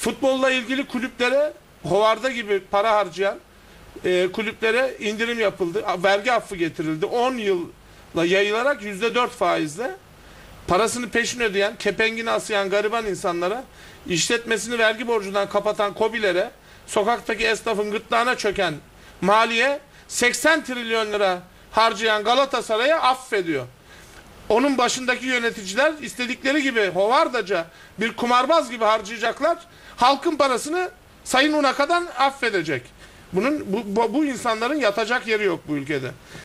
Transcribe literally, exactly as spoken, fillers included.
Futbolla ilgili kulüplere hovarda gibi para harcayan e, kulüplere indirim yapıldı. Vergi affı getirildi. on yılla yayılarak yüzde dört faizle parasını peşin ödeyen, kepengini asıyan gariban insanlara, işletmesini vergi borcundan kapatan KOBİ'lere, sokaktaki esnafın gırtlağına çöken maliye seksen trilyon lira harcayan Galatasaray'a affediyor. Onun başındaki yöneticiler istedikleri gibi hovardaca bir kumarbaz gibi harcayacaklar. Halkın parasını Sayın Unaka'dan affedecek. Bunun bu, bu, bu insanların yatacak yeri yok bu ülkede.